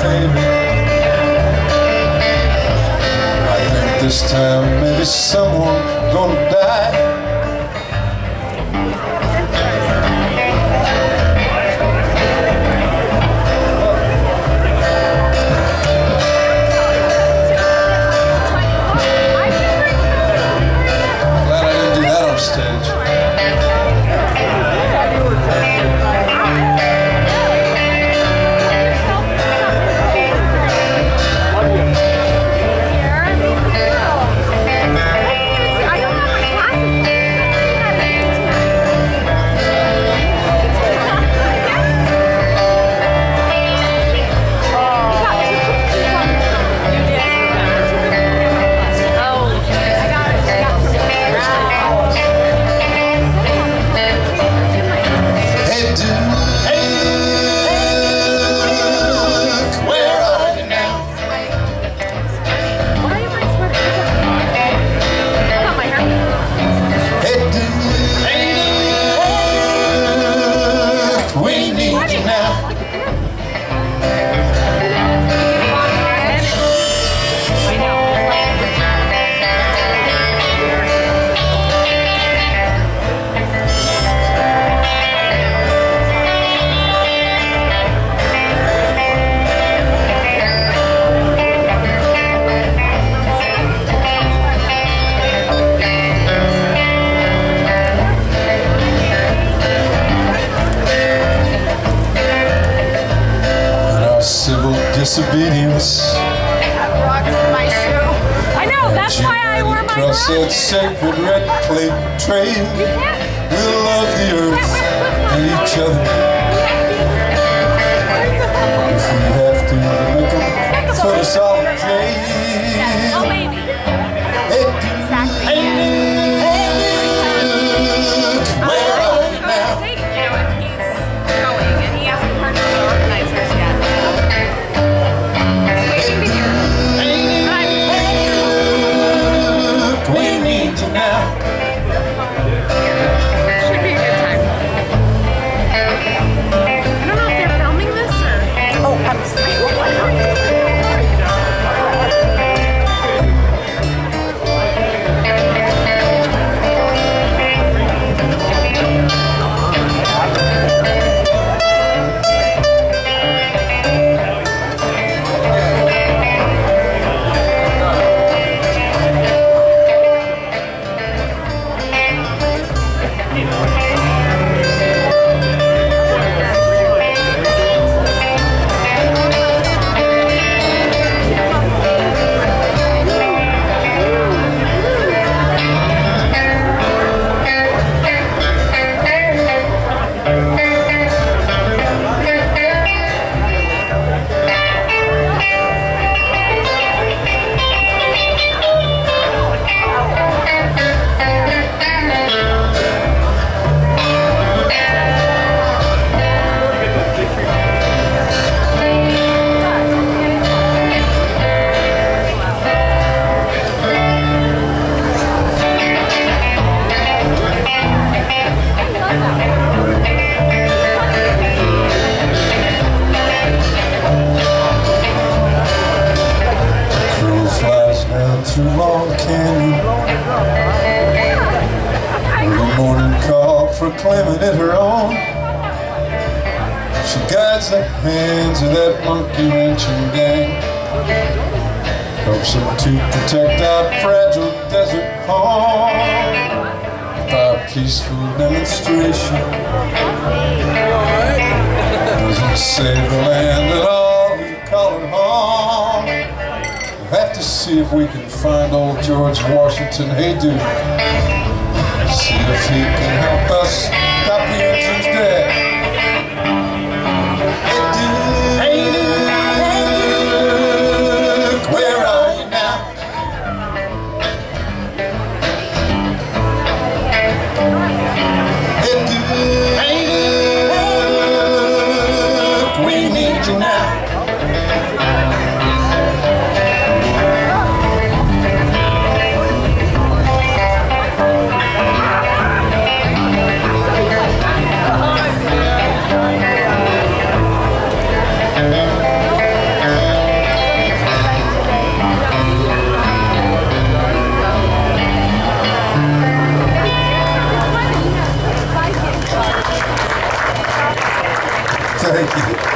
favorite. I think this time maybe someone gonna die. Disobedience. That rocks my shoe. I know, that's why I wore my cross that sacred red clay trail. We'll love the earth and each other. If we have to make them put us all in jail. Oh, maybe. Exactly. Where are you now? You know, if he's going and he hasn't heard from the organizers yet. Through Long Canyon, early morning call proclaiming it her own. She guides the hands of that monkey wrenching gang, helps them to protect our fragile desert home with our peaceful demonstration. Doesn't save the land at all who call it home. We'll have to see if we can find old George Washington Hayduke. See if he can help us stop the engines dead. Hayduke, where are you now? Hayduke, we need you now. Thank you.